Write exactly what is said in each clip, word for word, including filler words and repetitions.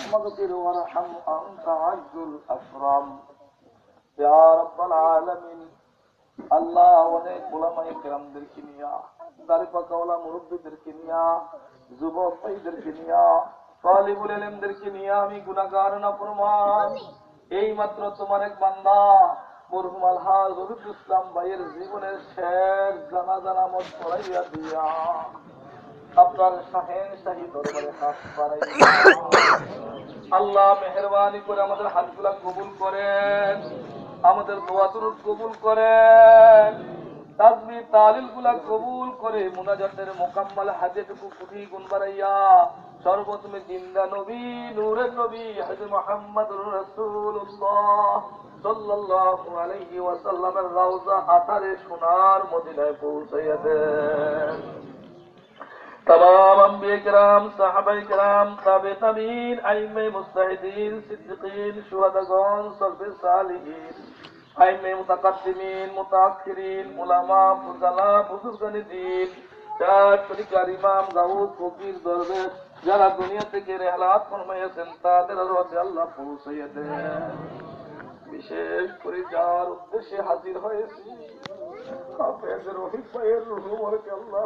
واغفر وارحم أنت عز الأكرم يا رب العالمين আল্লাহ অনেক ওলামায়ে কেরামদেরকে নিয়া দাড়ি পাকা ওলা মুরব্বীদেরকে নিয়া যুবক ভাইদেরকে নিয়া তালিবুল ইলমদেরকে নিয়া আমি গুনাহগার না ফরমান এই মাত্র তোমার এক বান্দা মরহুম আলহাজ রফিকুল ইসলাম ভাইয়ের জীবনের শেষ জানাজা নামাজ পড়াইয়া দিয়া আপনার শাহেন শাহী দরবারে হাত বাড়াইয়া আল্লাহ মেহেরবানি করে আমাদের হাতগুলা কবুল করেন, আমাদের দোয়া দরুদ কবুল করেন, তাসবিহ তাহলিল গুলা কবুল করে মুনাজাতের মোকাম্মল হাজেটুকু কুটি গুণ বাড়াইয়া সর্বপ্রথমে জিন্দা নবী নূরের নবী হযরত মুহাম্মদুর রাসূলুল্লাহ সাল্লাল্লাহু আলাইহি ওয়াসাল্লামের রওজা আতারে সোনার মদিনায় পৌঁছাইয়া দেন। तमाम अंबिया किराम, साहबा किराम, ताबे ताबीन, आइम्मे मुस्ताहिदीन, सिद्दीकीन, शुहदागण, सल्फे सालिहीन, आइम्मे मुतकद्दिमीन, मुताअख्खिरीन, उलामा, फुज़ला, बुजुर्गाने दीन, चार तरीकार इमाम, गाउस, फकीर, दरवेश যারা দুনিয়া থেকে রেহলাত ফরমাইয়াছেন তাদের রহমতে আল্লাহ পৌঁছাইয়া দেন। বিশেষ করে যার উদ্দেশ্যে হাজির হয়েছি হাফেজ রফিক ভাইয়ের রূহ মুবারকে আল্লাহ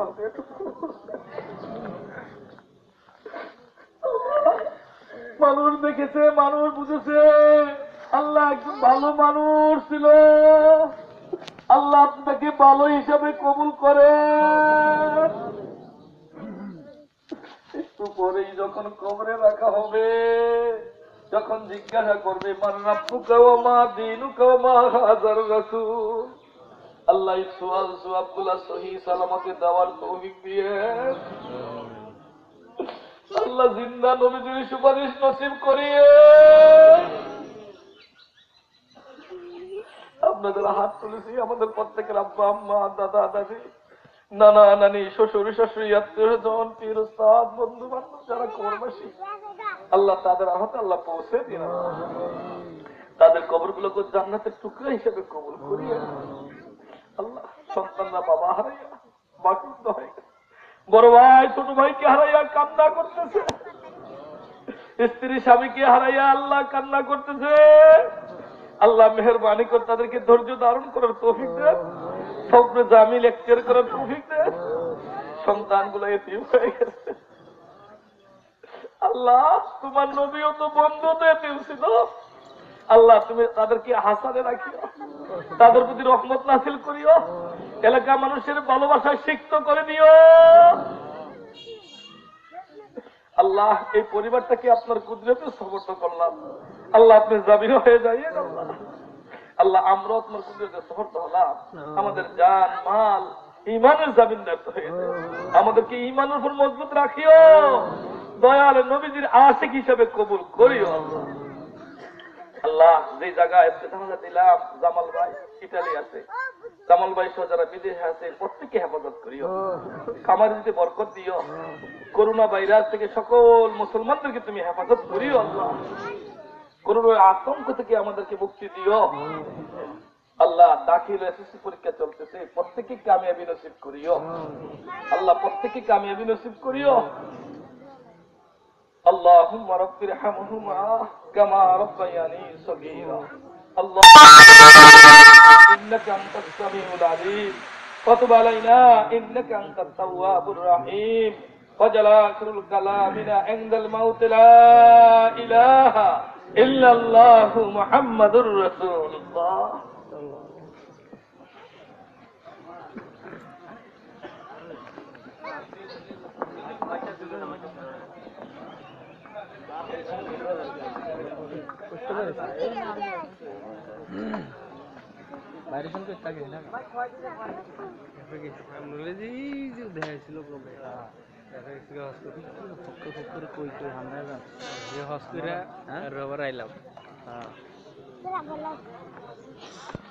মানুষ দেখেছে, মানুষ বুঝেছে আল্লাহ একজন ভালো মানুষ ছিল, আল্লাহ আপনাকে ভালো হিসাবে কবুল করে। একটু পরেই যখন কবরে রাখা হবে, যখন জিজ্ঞাসা করবে মান রাব্বুকা ওয়া মা দীনুকা ওয়া মা হাযার রাসূল, আল্লাহ সুয়াল জবাবগুলো সহি সালামতে দেওয়ার তৌফিক দিয়ে আল্লাহ জিন্দা নবীর সুপারিশ নসিব করিয়ে আপনাদের হাত তুলেছি। আমাদের প্রত্যেকের আব্বা আম্মা দাদা দাদি নানা নানি শ্বশুর শাশুড়ি আত্মীয় স্বজন পীর উস্তাদ বন্ধু বান্ধব যারা কবরবাসী আল্লাহ তাদের আহতে আল্লাহ পৌঁছে দিন, তাদের কবরগুলোকে জান্নাতের টুকরা হিসেবে কবুল করিয়ে আল্লাহ। সন্তানরা বাবা হারাইয়া বাকুদ্ধ হয়ে বড় ভাই ছোট ভাইকে হারাইয়া কান্না করতেছে, স্ত্রী স্বামীকে হারাইয়া আল্লাহ কান্না করতেছে। আল্লাহ মেহেরবানি করে তাদেরকে ধৈর্য ধারণ করার তৌফিক দেন, সবরে জামিল এখতিয়ার করার তৌফিক দেন। সন্তানগুলো এতিম হয়ে গেছে, আল্লাহ তোমার নবীও তো বন্ধু তো এতিম ছিল, আল্লাহ তুমি তাদেরকে হাসানে রাখিও, তাদের প্রতি রহমত নাসিল করিও, এলাকা মানুষের ভালোবাসায় সিক্ত করে দিও। আল্লাহ এই পরিবারটাকে আপনার কুদরতে সমর্থ করলাম, আল্লাহ আপনি জামিন হয়ে যাইয়েন। আল্লাহ আল্লাহ আমরা আপনার কুদরতে সমর্থ হলাম, আমাদের জান মাল ইমানের জামিনদার হয়ে যায়, আমাদেরকে ইমানের উপর মজবুত রাখিও, দয়াল নবীজির আশিক হিসেবে কবুল করিও। আল্লাহ যে জায়গায় ইস্তেহাজা দিলাম জামাল ভাই ইটালি আছে, জামাল ভাই সহ যারা বিদেশে আছে প্রত্যেককে হেফাজত করিও, খামারে যদি বরকত দিও, করোনা ভাইরাস থেকে সকল মুসলমানদেরকে তুমি হেফাজত করিও। আল্লাহ করোনার আতঙ্ক থেকে আমাদেরকে মুক্তি দিও। আল্লাহ দাখিল এসএসসি পরীক্ষা চলতেছে, প্রত্যেককে কামিয়াবি নসিব করিও। আল্লাহ প্রত্যেককে কামিয়াবি নসিব করিও। اللهم رب ارحمهما كما ربياني صغيرا اللهم انك انت السميع العليم وتب علينا انك انت التواب الرحيم وجل اخر كلامنا عند الموت لا اله الا الله محمد رسول الله রবার আইলাম।